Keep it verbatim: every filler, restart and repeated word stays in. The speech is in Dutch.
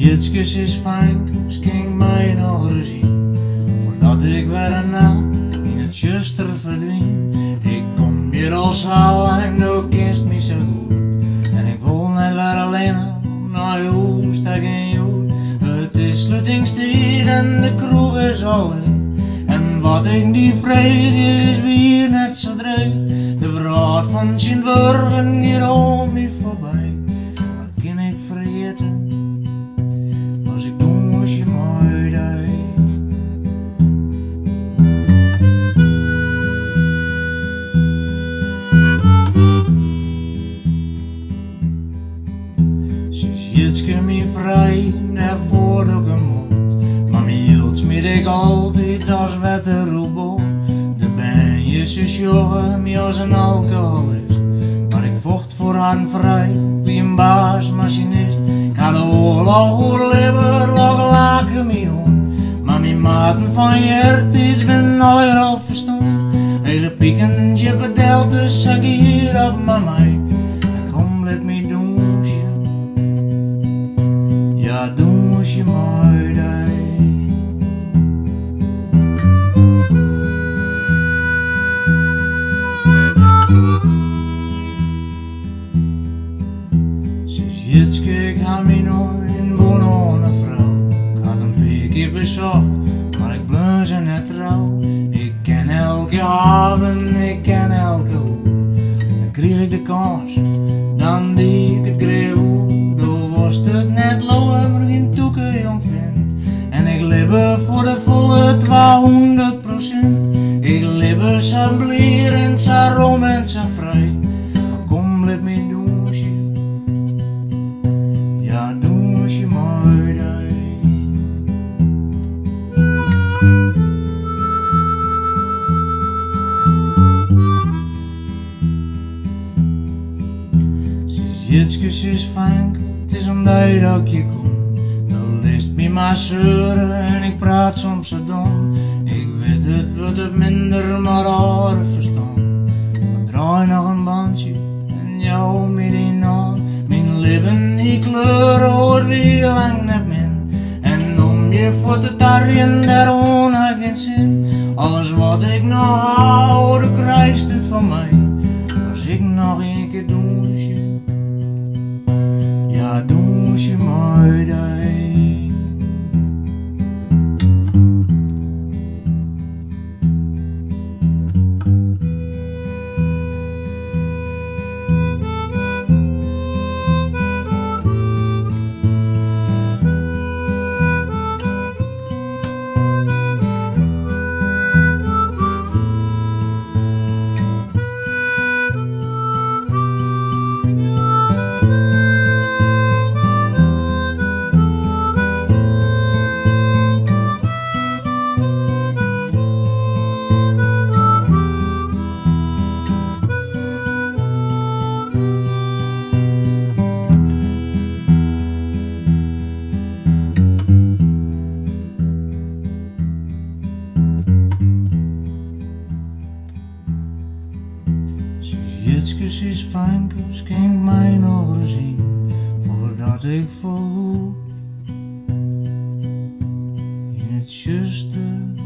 Jitskes is fijnkes, ging mij nog zien, voordat ik weer een naam in het zuster verdween. Ik kom hier al zo lang, du kent me zo goed, en ik wil net weer alleen naar je huis, steek in je hoed. Het is sluitingstijd en de kroeg is al in, en wat ik die vrede is weer net zo dreig. De verraad van Sint-Wurgen hier om me voorbij, wat kan ik vergeten als ik doe als je mij deed. Jitske me vrij, daarvoor ook een mond, maar me hield me ik altijd als wetterrobot. De ben je zus jongen, me als een alcoholist, maar ik vocht voor haar vrij, wie een baasmachinist. Ik had de oorlog oorleven, lag laken me om, maar me maten van je hart is ben alweer al verstomd. Hele pieken, je bedelt, dus zeg hier op maar mij, kom let me doen. Ja, doe als je mij deed. Sinds Jitske, ik ga me nooit in wonen ohne vrouw. Ik had een paar keer bezocht, maar ik bleef ze net trouw. Ik ken elke avond, ik ken elke hoek. Dan kreeg ik de kans, dan die ik het kreeg hoe. Was het net lower, maar geen toeken jong vind. En ik leef voor de volle tweehonderd procent. Ik leef zo blier en zo rom en zo vrij. Maar kom, let me doen als je, ja, doen als je mij deed. Jitskes is fijn. Het is omdat je dat je komt, dan leest me maar zeuren en ik praat soms zo dom. Ik weet het wordt het minder, maar haar verstand. Dan draai nog een bandje en jou met die naam. Mijn lippen die kleuren hoor wie lang net min. En om je voor te tarien, daar woon ik geen zin. Alles wat ik nog hou, dan krijgt het van mij. Als ik nog een keer doe, ja, doe als je mij deed. Jitskes is fijnkes, ging mij nog zien, voordat ik voorgoed in het zuster